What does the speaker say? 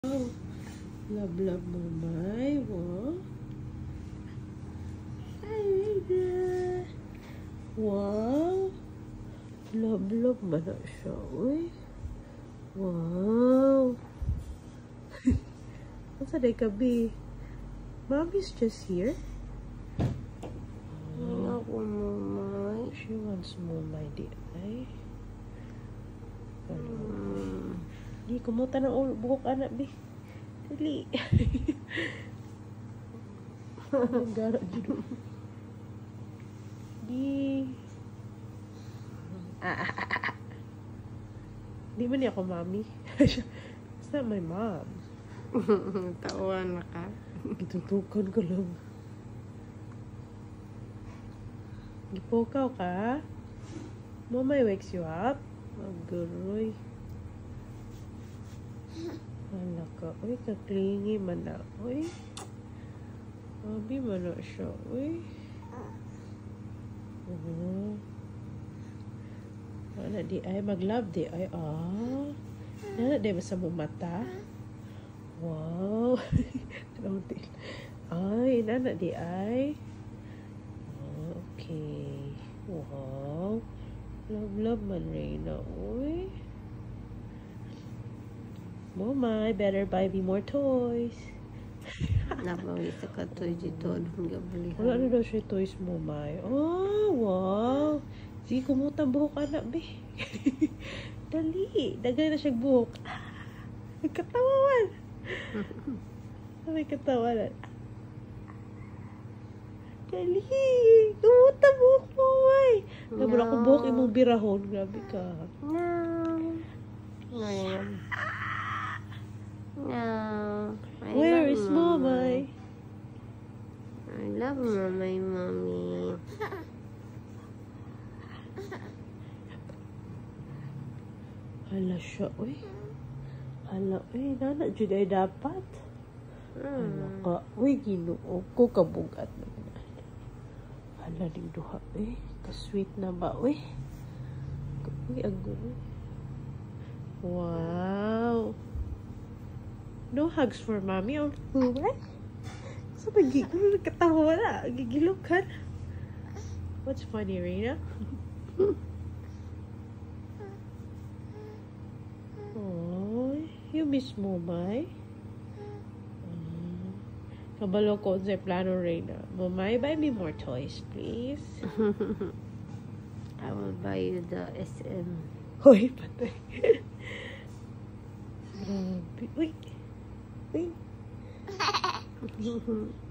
Wow. Love, love, Momai. Wow. Wow. Love, love man na siya. Uy. Wow. What's that gabi? Mommy's just here. Ano ko, Momai? She wants Momai di ay. Di kumuta ng buhok anak bi. Dali. Garot jud. Di. Di man niya ako mommy. It's not my mom. Tawan na ka. Gitutukan ko lang. Gipokaw ka? Momai wakes you up? Aguroy. Wala ka. Uy, kaklingi man na. Uy. Mabi man na siya. Uy. Wala di ay. Mag-love di ay. Nana di ba sa mong mata? Wow. Ay, nana di ay. Okay. Wow. Love, love man Reyna. Uy. Momai, better buy me more toys. Nabawi sa katoy dito. Wala na daw siya toys, Momai. Oh, wow. Sige, kumuta buhok anak, be. Dali. Dagay na siya buhok. May katawawan. May katawanan. Dali. Kumuta buhok, Momai. Nabula ko buhok imong birahon. Grabe ka. No. Where is Momai? I love Momai, mommy. Hala siya, uy. Hala, uy. Nana, dyan ay dapat. Hala ka, uy. Ginoo ko kabugat na. Hala, ning duha, uy. Ka-sweet na ba, uy. Uy, agoy. Wow. No hugs for mommy on Momai? So, nagigilo, nagkatawa na. Gigilo ka. What's funny, Reyna? Oh, you miss Momai? Kabalo ko sa plano, Reyna. Momai, buy me more toys, please. I will buy you the SM. Hoy, patay. Grabe. Uy. Uy.